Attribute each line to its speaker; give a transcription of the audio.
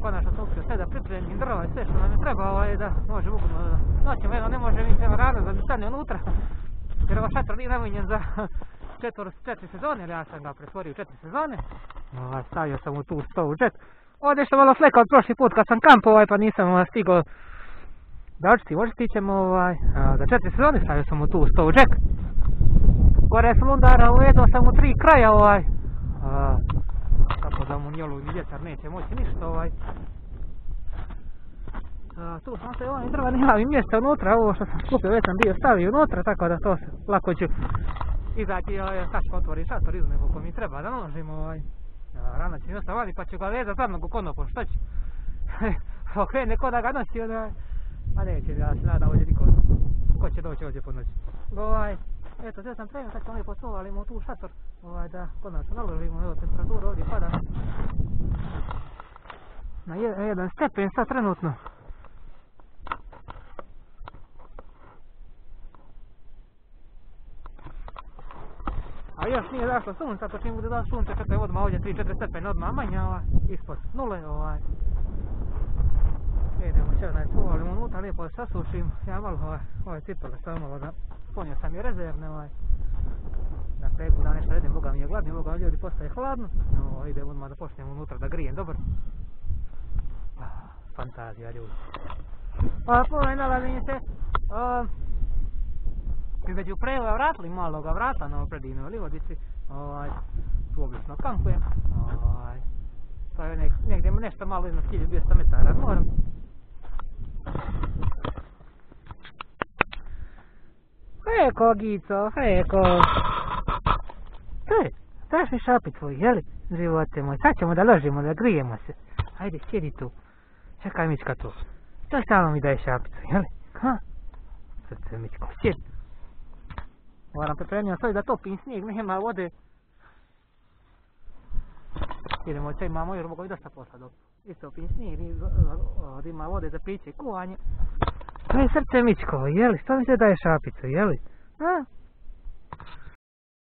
Speaker 1: konačno sam uspio sve da pripremim drva i sve što nam je treba da može ugodno noćemo. Jedno ne može mi se razlog da mi stane unutra, jer ovaj šator nije namijenjen za 4 sezone, ali ja sam ga pretvorio u 4 sezone. Stavio sam u tu stovu džet. Ovdje što malo fleka od prošli put kad sam kampo pa nisam stigao da očistit ćemo za 4 sezone, stavio sam u tu stovu džek. Gore sam undara, ujedno sam u 3 kraja tako da mu njelu ni vjetar neće moći ništa tu sam se drva nema mi mjesta unutra, ovo što sam skupio već sam bio stavio unutra, tako da to se lako ću izaći, kačko otvori šator izme koliko mi treba da naložimo rana će mi ostati vani pa ću ga vezati za mnogo konopo, što ću okrene ko da ga nosi a neće, ja se nadam ovdje niko ko će doći ovdje po noći. Eto, sve sam premio, sad ćemo lijepo sovalimo u tu šator da konačno naložimo, evo temperatura ovdje pada na 1 stepen sad trenutno. A još nije zašlo sunca, pa čim bude da sunce čekaj odmah ovdje 3-4 stepene odmah manja, ispod nule idemo će sovalimo unutra, lijepo da sasušim, ja malo cipele samo malo da ponio sam je rezervne na preku da nešto jedem, Boga mi je gladni, Boga ljudi postaje hladno, idem odmah da počnem unutra da grijem, dobro. Fantazija ljudi. Nalazim se između preva vratili maloga vrata na predivnoj livodici, tu obično kampujem, to je negdje nešto malo iznad 1200 metara moram. Eko, Gico, eko. Daš mi šapi tvoj, jeli, živote moj, sad ćemo da ložimo, da grijemo se. Ajde, sjedi tu. Čekaj, Mička tu. To samo mi daje šapicu, jeli? Srce, Mičko, sjedi. Moram pripremio svoj da topim snijeg, nema vode. Idemo sve imamo jer mogu i dosta posla dok istopim snijeg, ima vode za piće i kuvanje. To je srce, Mičko, jeli? Što mi se daje šapicu, jeli?